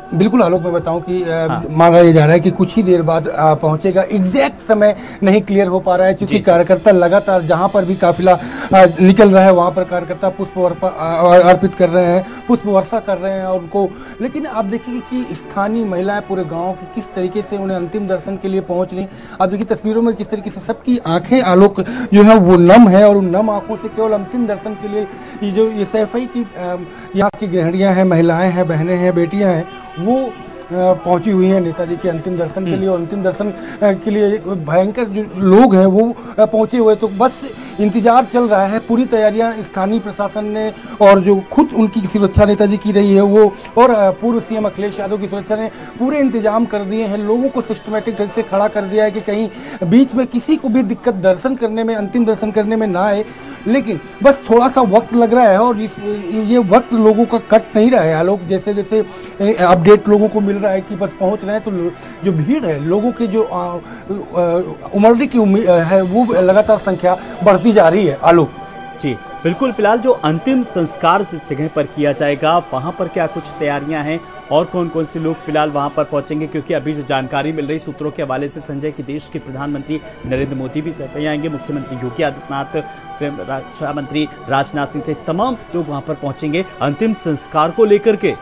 बिल्कुल आलोक, मैं बताऊं कि माना जा रहा है कि कुछ ही देर बाद पहुंचेगा। एग्जैक्ट समय नहीं क्लियर हो पा रहा है क्योंकि कार्यकर्ता लगातार जहां पर भी काफिला निकल रहा है वहां पर कार्यकर्ता पुष्प अर्पित कर रहे हैं, पुष्प वर्षा कर रहे हैं और उनको। लेकिन आप देखिए कि स्थानीय महिलाएं पूरे गांव की किस तरीके से उन्हें अंतिम दर्शन के लिए पहुंच रही। आप देखिए तस्वीरों में किस तरीके से सबकी आंखें आलोक जो है वो नम है और उन नम आंखों से केवल अंतिम दर्शन के लिए ये सैफई की यहाँ की गृहिणियां हैं, महिलाएं हैं, बहनें हैं, बेटियां हैं, वो पहुंची हुई हैं नेताजी के अंतिम दर्शन के लिए। और अंतिम दर्शन के लिए भयंकर जो लोग हैं वो पहुंचे हुए, तो बस इंतजार चल रहा है। पूरी तैयारियां स्थानीय प्रशासन ने और जो खुद उनकी सुरक्षा नेताजी की रही है वो और पूर्व सीएम अखिलेश यादव की सुरक्षा ने पूरे इंतजाम कर दिए हैं। लोगों को सिस्टमेटिक ढंग से खड़ा कर दिया है कि कहीं बीच में किसी को भी दिक्कत दर्शन करने में, अंतिम दर्शन करने में ना आए। लेकिन बस थोड़ा सा वक्त लग रहा है और ये वक्त लोगों का कट नहीं रहा है आलोक। जैसे जैसे अपडेट लोगों को मिल रहा है कि बस पहुंच रहे हैं, तो जो भीड़ है लोगों की जो उमड़ने की उम्मीद है वो लगातार संख्या बढ़ती जा रही है आलोक। जी बिल्कुल। फिलहाल जो अंतिम संस्कार जिस जगह पर किया जाएगा वहां पर क्या कुछ तैयारियां हैं और कौन कौन से लोग फिलहाल वहां पर पहुंचेंगे, क्योंकि अभी जो जानकारी मिल रही सूत्रों के हवाले से संजय की देश के प्रधानमंत्री नरेंद्र मोदी भी सैफई आएंगे, मुख्यमंत्री योगी आदित्यनाथ, रक्षा मंत्री राजनाथ सिंह से तमाम लोग वहां पर पहुंचेंगे अंतिम संस्कार को लेकर के।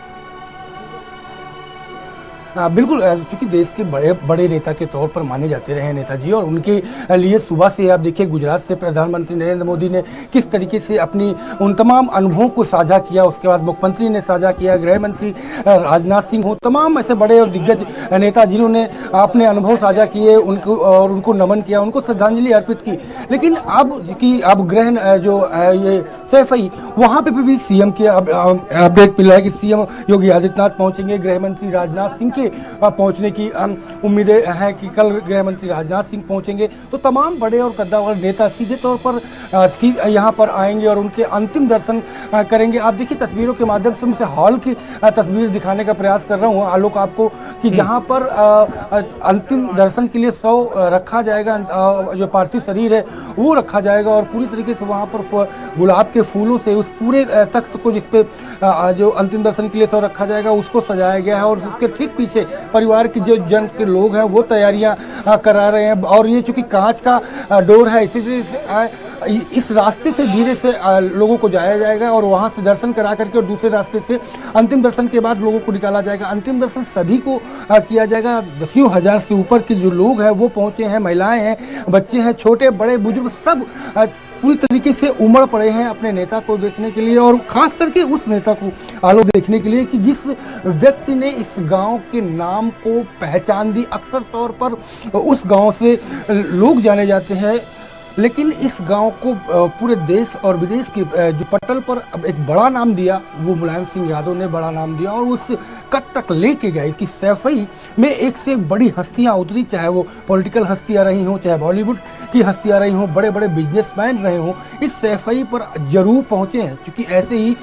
बिल्कुल, क्योंकि देश के बड़े बड़े नेता के तौर पर माने जाते रहे नेताजी और उनके लिए सुबह से आप देखिए गुजरात से प्रधानमंत्री नरेंद्र मोदी ने किस तरीके से अपनी उन तमाम अनुभवों को साझा किया। उसके बाद मुख्यमंत्री ने साझा किया, गृह मंत्री राजनाथ सिंह हो, तमाम ऐसे बड़े और दिग्गज नेता जिन्होंने अपने अनुभव साझा किए उनको और उनको नमन किया, उनको श्रद्धांजलि अर्पित की। लेकिन अब गृह जो ये सैफई वहाँ पे भी सीएम के अपडेट मिला है कि सीएम योगी आदित्यनाथ पहुँचेंगे, गृह मंत्री राजनाथ सिंह पहुंचने की उम्मीदें हैं कि कल गृह मंत्री राजनाथ सिंह पहुंचेंगे। तो तमाम बड़े और कद्दावर नेता सीधे तौर पर यहां पर आएंगे और उनके अंतिम दर्शन करेंगे। आप देखिए तस्वीरों के माध्यम से मुझे हॉल की तस्वीर दिखाने का प्रयास कर रहा हूं आलोक आपको कि जहां पर अंतिम दर्शन के लिए 100 रखा जाएगा, जो पार्थिव शरीर है वो रखा जाएगा और पूरी तरीके से वहां पर गुलाब के फूलों से उस पूरे तख्त को जिसपे जो अंतिम दर्शन के लिए 100 रखा जाएगा उसको सजाया गया है और उसके ठीक पीछे परिवार के जो जन के लोग हैं वो तैयारियां करा रहे हैं। और ये चूंकि कांच का डोर है इसी इस रास्ते से धीरे से लोगों को जाया जाएगा और वहां से दर्शन करा करके और दूसरे रास्ते से अंतिम दर्शन के बाद लोगों को निकाला जाएगा। अंतिम दर्शन सभी को किया जाएगा। दसियों हजार से ऊपर के जो लोग हैं वो पहुंचे हैं, महिलाएं हैं, बच्चे हैं, छोटे बड़े बुजुर्ग सब पूरी तरीके से उमड़ पड़े हैं अपने नेता को देखने के लिए और खास करके उस नेता को आलोक देखने के लिए कि जिस व्यक्ति ने इस गांव के नाम को पहचान दी। अक्सर तौर पर उस गांव से लोग जाने जाते हैं, लेकिन इस गांव को पूरे देश और विदेश के जो पटल पर अब एक बड़ा नाम दिया वो मुलायम सिंह यादव ने बड़ा नाम दिया और उस कद तक लेके गए कि सैफई में एक से एक बड़ी हस्तियां उतरी, चाहे वो पॉलिटिकल हस्तियां रही हों, चाहे बॉलीवुड की हस्तियां रही हों, बड़े बड़े बिजनेसमैन रहे हों, इस सैफई पर जरूर पहुंचे हैं। क्योंकि ऐसे ही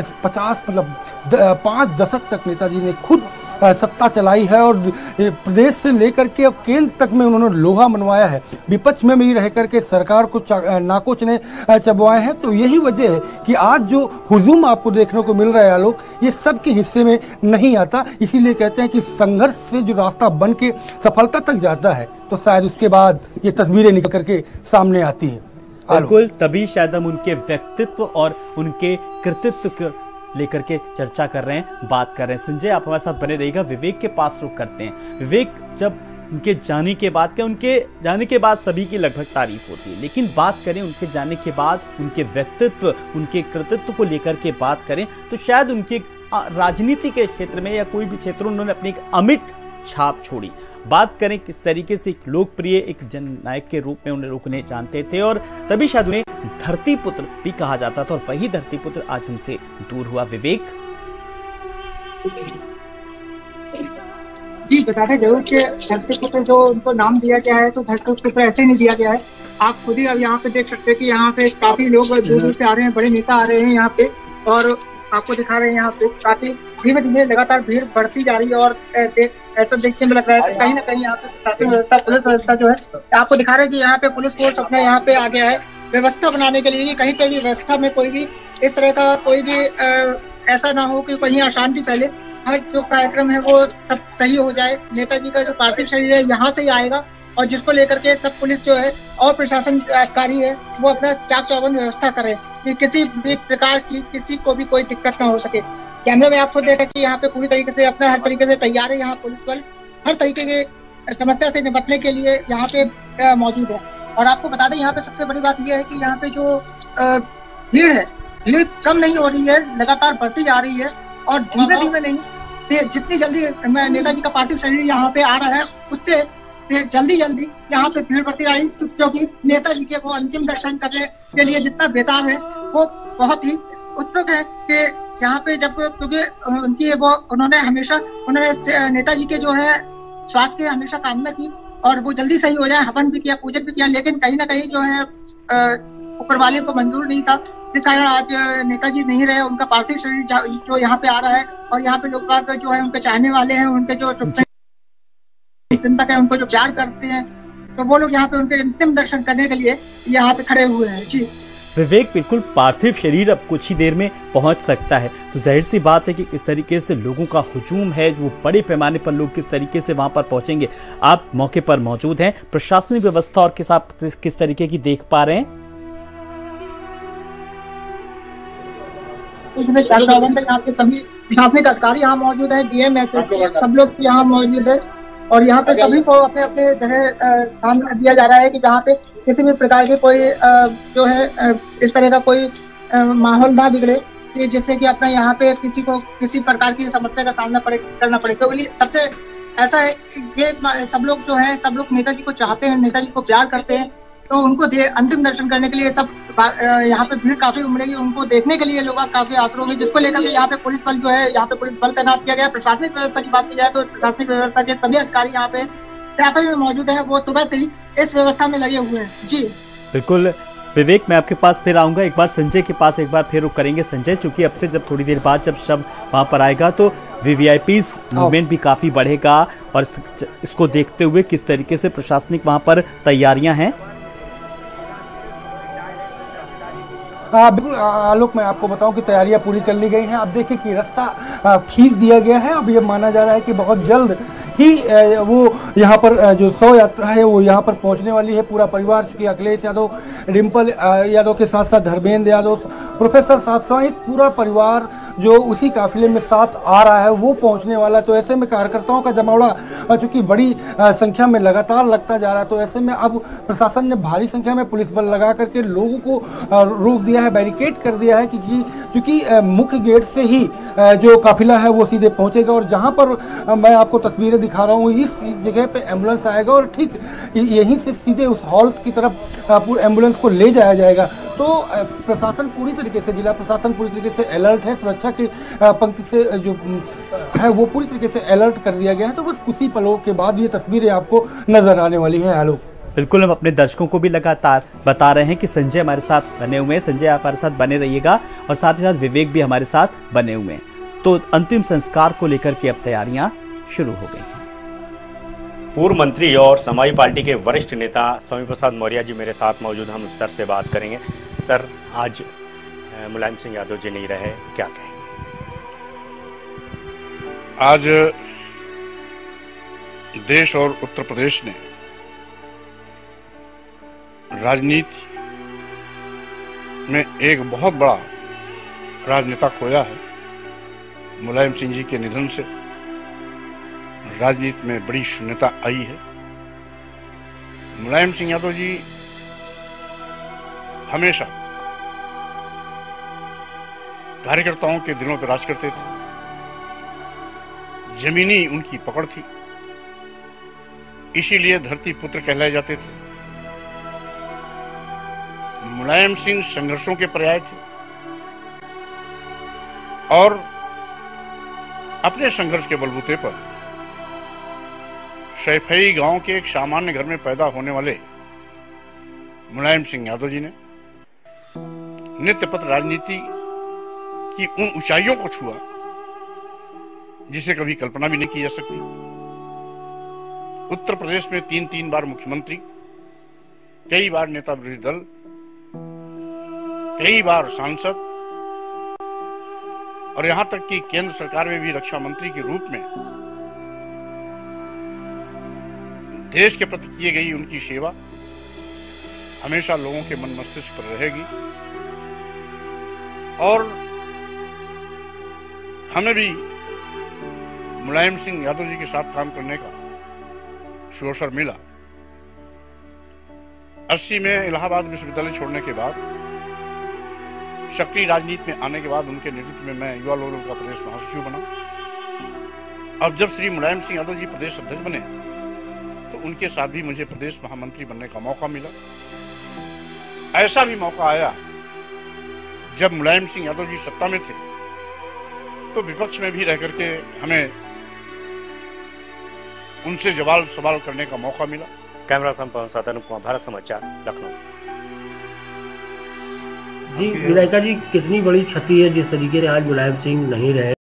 5 दशक तक नेताजी ने खुद सत्ता चलाई है और प्रदेश से लेकर के केंद्र तक में उन्होंने लोहा मनवाया है, विपक्ष में भी रह करके सरकार को नाकोच ने चबवाए हैं। तो यही वजह है कि आज जो हुजूम आपको देखने को मिल रहा है आलोक, ये सबके हिस्से में नहीं आता। इसीलिए कहते हैं कि संघर्ष से जो रास्ता बन के सफलता तक जाता है तो शायद उसके बाद ये तस्वीरें निकल करके सामने आती हैं। बिल्कुल, तभी शायद हम उनके व्यक्तित्व और उनके कृतित्व लेकर के चर्चा कर रहे हैं, बात कर रहे हैं। संजय आप हमारे साथ बने रहिएगा। विवेक के पास रुख करते हैं। विवेक, जब उनके जाने के बाद क्या, उनके जाने के बाद सभी की लगभग तारीफ होती है, लेकिन बात करें उनके जाने के बाद उनके व्यक्तित्व, उनके कृतित्व को लेकर के बात करें तो शायद उनके राजनीति के क्षेत्र में या कोई भी क्षेत्र उन्होंने अपनी एक अमिट छाप छोड़ी। बात करें किस तरीके से एक लोकप्रिय एक जननायक के रूप में उन्हें रुकने जानते थे और तभी शायद उन्हें धरती पुत्र भी कहा जाता था और वही धरती पुत्र आज हमसे दूर हुआ। विवेक जी बताते जरूर कि धरती पुत्र जो उनको नाम दिया गया है तो धरती पुत्र ऐसे नहीं दिया गया है। आप खुद ही अब यहाँ पे देख सकते हैं कि यहाँ पे काफी लोग दूर दूर से आ रहे हैं, बड़े नेता आ रहे हैं यहाँ पे और आपको दिखा रहे हैं यहाँ पे काफी धीमे धीमे लगातार भीड़ बढ़ती जा रही है और ऐसा देखने में लग रहा है कहीं ना कहीं यहाँ पे शासन व्यवस्था, पुलिस व्यवस्था जो है आपको दिखा रहे हैं कि यहाँ पे पुलिस फोर्स अपने यहाँ पे आ गया है व्यवस्था बनाने के लिए। कहीं पे भी व्यवस्था में कोई भी इस तरह का कोई भी ऐसा ना हो कि कहीं अशांति फैले, हर जो कार्यक्रम है वो सब सही हो जाए। नेताजी का जो पार्थिव शरीर है यहाँ से ही आएगा और जिसको लेकर के सब पुलिस जो है और प्रशासन अधिकारी है वो अपना चाक चौबंद व्यवस्था करे कि किसी भी प्रकार की किसी को भी कोई दिक्कत ना हो सके। कैमरे में आपको देखा कि यहाँ पे पूरी तरीके से अपना हर तरीके से तैयार है। यहाँ पुलिस बल हर तरीके के समस्या से निपटने के लिए यहाँ पे मौजूद है। और आपको बता दें यहाँ पे सबसे बड़ी बात यह है कि यहाँ पे जो भीड़ है, भीड़ कम नहीं हो रही है, लगातार बढ़ती जा रही है और धीमे धीमे नहीं, जितनी जल्दी नेताजी का पार्थिव शरीर यहाँ पे आ रहा है उससे जल्दी यहाँ पे भीड़ बढ़ती जा रही है, क्योंकि नेताजी के वो अंतिम दर्शन करने के लिए जितना बेताब है वो बहुत ही उत्सुक है कि यहाँ पे जब, क्योंकि उनकी वो उन्होंने नेताजी के जो है स्वास्थ्य की हमेशा कामना की और वो जल्दी सही हो जाए, हवन भी किया, पूजन भी किया, लेकिन कहीं ना कहीं जो है ऊपर वाले को मंजूर नहीं था, जिस कारण आज नेताजी नहीं रहे। उनका पार्थिव शरीर जो यहाँ पे आ रहा है और यहाँ पे लोग जो है उनके चाहने वाले हैं, उनके जो चिंतक है, उनको जो प्यार करते हैं, तो वो लोग यहाँ पे उनके अंतिम दर्शन करने के लिए यहाँ पे खड़े हुए हैं। जी विवेक, बिल्कुल पार्थिव शरीर अब कुछ ही देर में पहुंच सकता है, तो जाहिर सी बात है कि किस तरीके से लोगों का हुजूम है, जो बड़े पैमाने पर लोग किस तरीके से वहां पर पहुंचेंगे। आप मौके पर मौजूद हैं, प्रशासनिक व्यवस्था और किस तरीके की देख पा रहे हैं? यहाँ पे सभी प्रशासनिक अधिकारी यहाँ मौजूद है, डीएम सब लोग यहाँ मौजूद है और यहाँ पे सभी को अपने अपने जगह काम दिया जा रहा है कि जहाँ पे किसी भी प्रकार के कोई जो है इस तरह का कोई माहौल ना बिगड़े कि जिससे कि अपना यहाँ पे किसी को किसी प्रकार की समस्या का सामना करना पड़े। तो सबसे ऐसा है ये सब लोग जो है सब लोग नेताजी को चाहते हैं, नेताजी को प्यार करते हैं, तो उनको अंतिम दर्शन करने के लिए सब यहाँ पे भीड़ काफी उमड़ेगी, उनको देखने के लिए लोग काफी आतुर होंगे, जिसको लेकर के यहाँ पे पुलिस बल जो है यहाँ पे पुलिस बल तैनात किया गया। प्रशासनिक व्यवस्था की बात की जाए तो प्रशासनिक व्यवस्था के सभी अधिकारी यहाँ पे में मौजूद है, वो सुबह से ही इस व्यवस्था में लगे हुए हैं। जी बिल्कुल विवेक, मैं आपके पास फिर आऊंगा, एक बार संजय के पास एक बार फिर रुक करेंगे। संजय, चूंकि अब से जब थोड़ी देर बाद जब शव वहां पर आएगा तो वीवीआईपीज मूवमेंट भी काफी बढ़ेगा और इसको देखते हुए किस तरीके से प्रशासनिक वहां पर तैयारियां हैं? बिल्कुल आलोक, मैं आपको बताऊं कि तैयारियां पूरी कर ली गई हैं। अब देखिए कि रास्ता खींच दिया गया है। अब ये माना जा रहा है कि बहुत जल्द ही वो यहाँ पर जो शव यात्रा है वो यहाँ पर पहुँचने वाली है। पूरा परिवार, चूँकि अखिलेश यादव, डिम्पल यादव के साथ साथ धर्मेंद्र यादव, प्रोफेसर साहब सहित पूरा परिवार जो उसी काफिले में साथ आ रहा है वो पहुंचने वाला है। तो ऐसे में कार्यकर्ताओं का जमावड़ा चूंकि बड़ी संख्या में लगातार लगता जा रहा है, तो ऐसे में अब प्रशासन ने भारी संख्या में पुलिस बल लगा करके लोगों को रोक दिया है, बैरिकेड कर दिया है, क्योंकि मुख्य गेट से ही जो काफिला है वो सीधे पहुंचेगा। और जहां पर मैं आपको तस्वीरें दिखा रहा हूँ, इस जगह पे एम्बुलेंस आएगा और ठीक यहीं से सीधे उस हॉल की तरफ पूरे एम्बुलेंस को ले जाया जाएगा। तो प्रशासन पूरी तरीके से, जिला प्रशासन पूरी तरीके से अलर्ट है, सुरक्षा की पंक्ति से जो है वो पूरी तरीके से अलर्ट कर दिया गया है। तो बस कुछ ही पलों के बाद ये तस्वीरें आपको नजर आने वाली है। आलोक, बिल्कुल, हम अपने दर्शकों को भी लगातार बता रहे हैं कि संजय हमारे साथ बने हुए हैं। संजय, आप हमारे साथ बने रहिएगा और साथ ही साथ विवेक भी हमारे साथ बने हुए हैं। तो अंतिम संस्कार को लेकर के अब तैयारियां शुरू हो गई हैं। पूर्व मंत्री और समाजवादी पार्टी के वरिष्ठ नेता स्वामी प्रसाद मौर्य जी मेरे साथ मौजूद, हम सर से बात करेंगे। सर, आज मुलायम सिंह यादव जी नहीं रहे, क्या कहेंगे? आज देश और उत्तर प्रदेश ने राजनीति में एक बहुत बड़ा राजनेता खोया है। मुलायम सिंह जी के निधन से राजनीति में बड़ी शून्यता आई है। मुलायम सिंह यादव जी हमेशा कार्यकर्ताओं के दिलों पर राज करते थे, जमीनी उनकी पकड़ थी, इसीलिए धरती पुत्र कहलाए जाते थे। मुलायम सिंह संघर्षों के पर्याय थे और अपने संघर्ष के बलबूते पर शैफई गांव के एक सामान्य घर में पैदा होने वाले मुलायम सिंह यादव जी ने नित्य पथ राजनीति की उन ऊंचाइयों को छुआ जिसे कभी कल्पना भी नहीं की जा सकती। उत्तर प्रदेश में 3 बार मुख्यमंत्री, कई बार नेता विरोधी दल, कई बार सांसद और यहाँ तक कि केंद्र सरकार में भी रक्षा मंत्री के रूप में देश के प्रति की गई उनकी सेवा हमेशा लोगों के मन मस्तिष्क पर रहेगी और हमें भी मुलायम सिंह यादव जी के साथ काम करने का सुअवसर मिला। 80 में इलाहाबाद विश्वविद्यालय छोड़ने के बाद सक्रिय राजनीति में आने के बाद उनके नेतृत्व में मैं युवा लोगों का प्रदेश महासचिव बना। अब जब श्री मुलायम सिंह यादव जी प्रदेश अध्यक्ष बने तो उनके साथ भी मुझे प्रदेश महामंत्री बनने का मौका मिला। ऐसा भी मौका आया जब मुलायम सिंह यादव जी सत्ता में थे तो विपक्ष में भी रह करके हमें उनसे सवाल करने का मौका मिला। कैमरा संपादक अनुप कुमार, भारत समाचार, लखनऊ। जी विनायका जी, कितनी बड़ी क्षति है जिस तरीके से आज मुलायम सिंह नहीं रहे।